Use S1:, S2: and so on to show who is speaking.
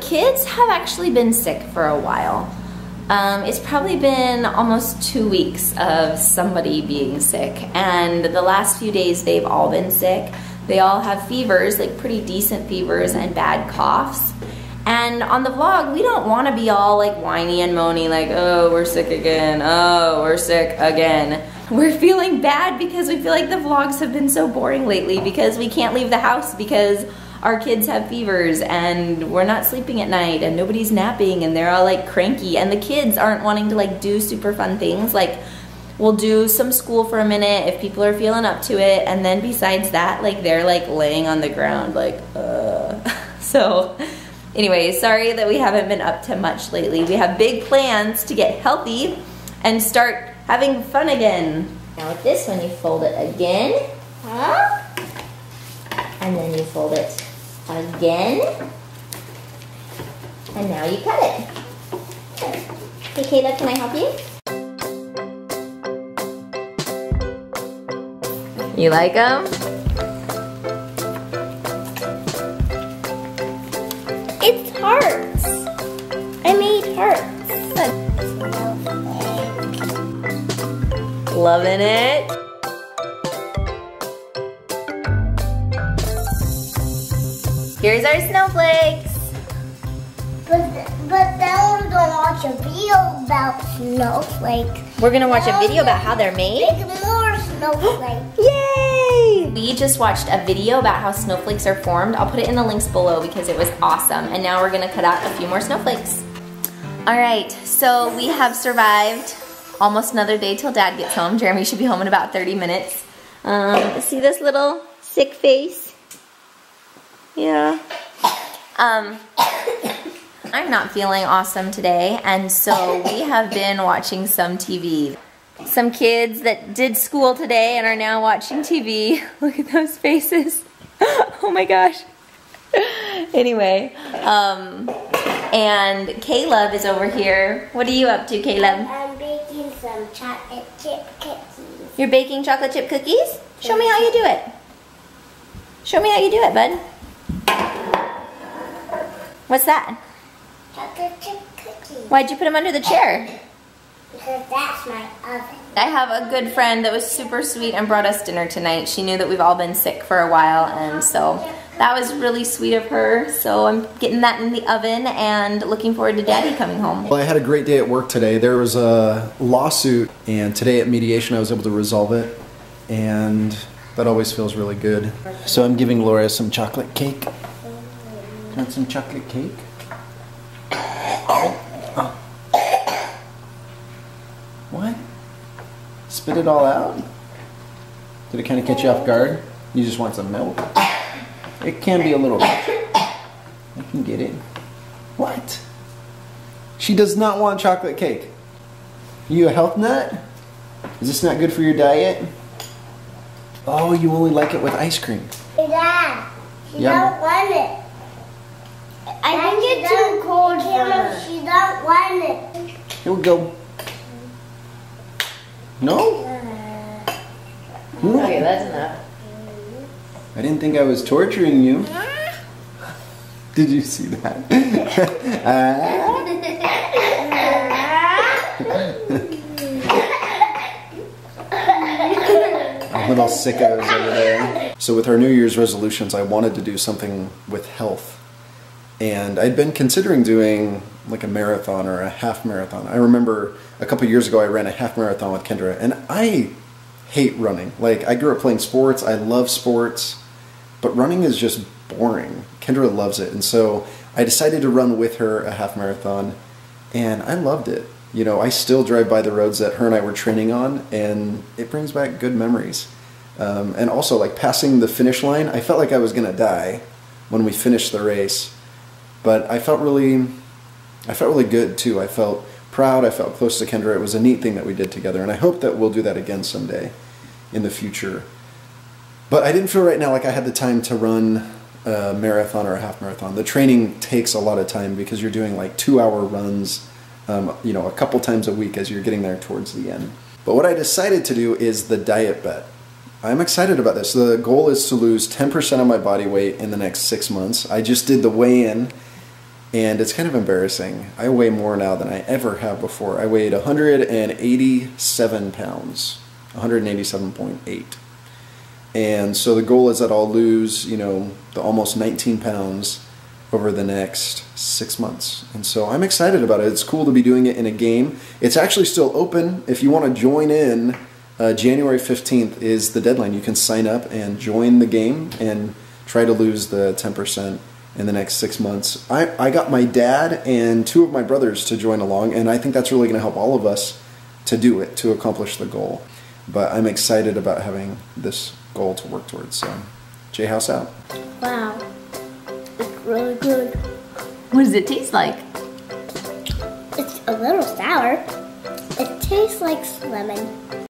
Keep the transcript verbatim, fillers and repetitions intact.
S1: kids have actually been sick for a while. Um, it's probably been almost two weeks of somebody being sick, and the last few days they've all been sick. They all have fevers, like pretty decent fevers, and bad coughs. And on the vlog, we don't want to be all like whiny and moany, like, oh, we're sick again, oh, we're sick again. We're feeling bad because we feel like the vlogs have been so boring lately because we can't leave the house because our kids have fevers and we're not sleeping at night and nobody's napping and they're all like cranky, and the kids aren't wanting to like do super fun things. Like, we'll do some school for a minute if people are feeling up to it, and then besides that, like, they're like laying on the ground like, uh. So anyway, sorry that we haven't been up to much lately. We have big plans to get healthy and start having fun again. Now with this one, you fold it again, huh? And then you fold it again, and now you cut it. Hey Kayla, can I help you? You like them? It's hearts. I made hearts. Loving it? Here's our snowflakes.
S2: But, but then we're gonna watch a video about snowflakes.
S1: We're gonna watch a video about how they're made?
S2: Make more snowflakes.
S1: Yay! We just watched a video about how snowflakes are formed. I'll put it in the links below because it was awesome. And now we're gonna cut out a few more snowflakes. All right, so we have survived almost another day till Dad gets home. Jeremy should be home in about thirty minutes. Um, see this little sick face? Yeah. Um, I'm not feeling awesome today, and so we have been watching some T V. Some kids that did school today and are now watching T V. Look at those faces. Oh my gosh. Anyway, um, and Caleb is over here. What are you up to, Caleb?
S2: I'm baking some chocolate chip cookies.
S1: You're baking chocolate chip cookies? Show me how you do it. Show me how you do it, bud. What's that?
S2: Chocolate chip cookies.
S1: Why'd you put them under the chair?
S2: Because that's my oven.
S1: I have a good friend that was super sweet and brought us dinner tonight. She knew that we've all been sick for a while, and so that was really sweet of her. So I'm getting that in the oven and looking forward to Daddy coming home.
S3: Well, I had a great day at work today. There was a lawsuit, and today at mediation I was able to resolve it, and that always feels really good. So I'm giving Laura some chocolate cake. Want some chocolate cake? Oh. Oh. What? Spit it all out? Did it kind of catch you off guard? You just want some milk? It can be a little... I can get it. What? She does not want chocolate cake. You a health nut? Is this not good for your diet? Oh, you only like it with ice cream.
S2: Hey Dad, she
S3: Yum.
S2: don't want it.
S1: I
S2: Dad,
S1: think
S2: she
S1: it's too cold for her.
S2: She don't want it.
S3: Here we go. No?
S1: Okay, that's enough.
S3: I didn't think I was torturing you. Did you see that? Ah. Little sickos over there. So with our New Year's resolutions, I wanted to do something with health. And I'd been considering doing like a marathon or a half marathon. I remember a couple years ago I ran a half marathon with Kendra, and I hate running. Like, I grew up playing sports, I love sports, but running is just boring. Kendra loves it, and so I decided to run with her a half marathon, and I loved it. You know, I still drive by the roads that her and I were training on, and it brings back good memories. Um, and also, like, passing the finish line, I felt like I was gonna die when we finished the race, but I felt really, I felt really good too. I felt proud, I felt close to Kendra. It was a neat thing that we did together, and I hope that we'll do that again someday in the future. But I didn't feel right now like I had the time to run a marathon or a half marathon. The training takes a lot of time because you're doing like two hour runs, um, you know, a couple times a week as you're getting there towards the end. But what I decided to do is the diet bet. I'm excited about this. The goal is to lose ten percent of my body weight in the next six months. I just did the weigh-in, and it's kind of embarrassing. I weigh more now than I ever have before. I weighed one hundred eighty-seven pounds, one hundred eighty-seven point eight. And so the goal is that I'll lose, you know, the almost nineteen pounds over the next six months. And so I'm excited about it. It's cool to be doing it in a game. It's actually still open. If you want to join in, uh, January fifteenth is the deadline. You can sign up and join the game and try to lose the ten percent in the next six months. I, I got my dad and two of my brothers to join along, and I think that's really going to help all of us to do it, to accomplish the goal. But I'm excited about having this goal to work towards. So, J-House out.
S2: Wow, it's really good.
S1: What does it taste like?
S2: It's a little sour. It tastes like lemon.